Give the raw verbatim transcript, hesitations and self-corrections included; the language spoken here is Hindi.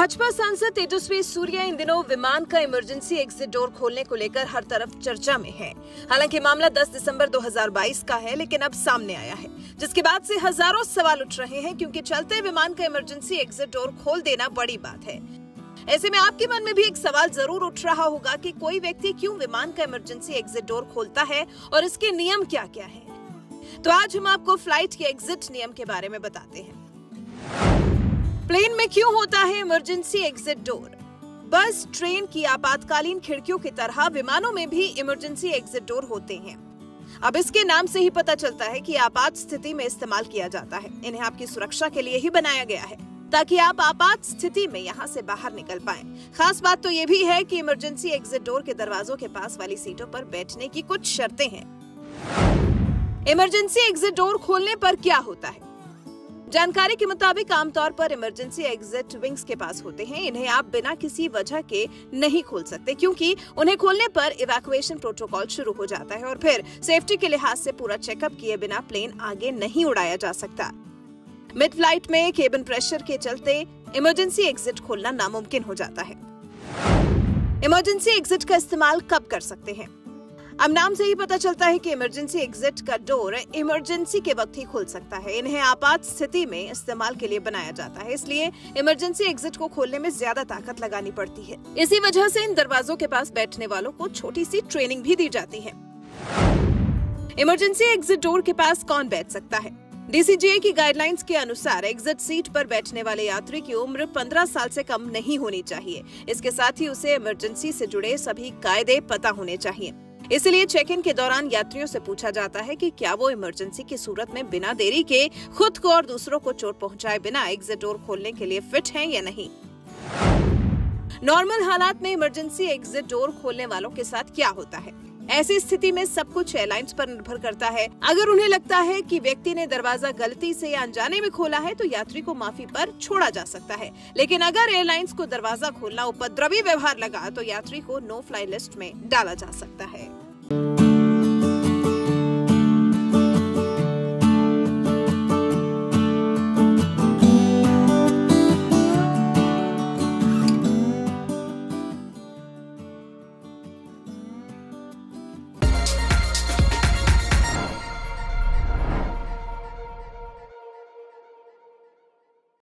भाजपा सांसद तेजस्वी सूर्या इन दिनों विमान का इमरजेंसी एग्जिट डोर खोलने को लेकर हर तरफ चर्चा में हैं। हालांकि मामला दस दिसंबर दो हज़ार बाईस का है, लेकिन अब सामने आया है, जिसके बाद से हजारों सवाल उठ रहे हैं, क्योंकि चलते विमान का इमरजेंसी एग्जिट डोर खोल देना बड़ी बात है। ऐसे में आपके मन में भी एक सवाल जरूर उठ रहा होगा कि कोई व्यक्ति क्यों विमान का इमरजेंसी एग्जिट डोर खोलता है और इसके नियम क्या क्या है। तो आज हम आपको फ्लाइट के एग्जिट नियम के बारे में बताते हैं। प्लेन में क्यों होता है emergency exit door? Bus, train की आपातकालीन खिड़कियों की तरह विमानों में भी इमरजेंसी एग्जिट डोर होते हैं। अब इसके नाम से ही पता चलता है कि आपात स्थिति में इस्तेमाल किया जाता है। इन्हें आपकी सुरक्षा के लिए ही बनाया गया है, ताकि आप आपात स्थिति में यहाँ से बाहर निकल पाएं। खास बात तो ये भी है कि इमरजेंसी एग्जिट डोर के दरवाजों के पास वाली सीटों पर बैठने की कुछ शर्तें हैं। इमरजेंसी एग्जिट डोर खोलने पर क्या होता है? जानकारी के मुताबिक आमतौर पर इमरजेंसी एग्जिट विंग्स के पास होते हैं। इन्हें आप बिना किसी वजह के नहीं खोल सकते, क्योंकि उन्हें खोलने पर इवैक्यूएशन प्रोटोकॉल शुरू हो जाता है और फिर सेफ्टी के लिहाज से पूरा चेकअप किए बिना प्लेन आगे नहीं उड़ाया जा सकता। मिड फ्लाइट में केबिन प्रेशर के चलते इमरजेंसी एग्जिट खोलना नामुमकिन हो जाता है। इमरजेंसी एग्जिट का इस्तेमाल कब कर सकते हैं? अब नाम से ही पता चलता है कि इमरजेंसी एग्जिट का डोर इमरजेंसी के वक्त ही खुल सकता है। इन्हें आपात स्थिति में इस्तेमाल के लिए बनाया जाता है, इसलिए इमरजेंसी एग्जिट को खोलने में ज्यादा ताकत लगानी पड़ती है। इसी वजह से इन दरवाजों के पास बैठने वालों को छोटी सी ट्रेनिंग भी दी जाती है। इमरजेंसी एग्जिट डोर के पास कौन बैठ सकता है? डी सी जी ए की गाइडलाइंस के अनुसार एग्जिट सीट पर बैठने वाले यात्री की उम्र पंद्रह साल से कम नहीं होनी चाहिए। इसके साथ ही उसे इमरजेंसी से जुड़े सभी कायदे पता होने चाहिए। इसलिए चेक इन के दौरान यात्रियों से पूछा जाता है कि क्या वो इमरजेंसी की सूरत में बिना देरी के खुद को और दूसरों को चोट पहुंचाए बिना एग्जिट डोर खोलने के लिए फिट हैं या नहीं। नॉर्मल हालात में इमरजेंसी एग्जिट डोर खोलने वालों के साथ क्या होता है? ऐसी स्थिति में सब कुछ एयरलाइंस पर निर्भर करता है। अगर उन्हें लगता है कि व्यक्ति ने दरवाजा गलती से या अनजाने में खोला है, तो यात्री को माफी पर छोड़ा जा सकता है। लेकिन अगर एयरलाइंस को दरवाजा खोलना उपद्रवी व्यवहार लगा, तो यात्री को नो फ्लाई लिस्ट में डाला जा सकता है।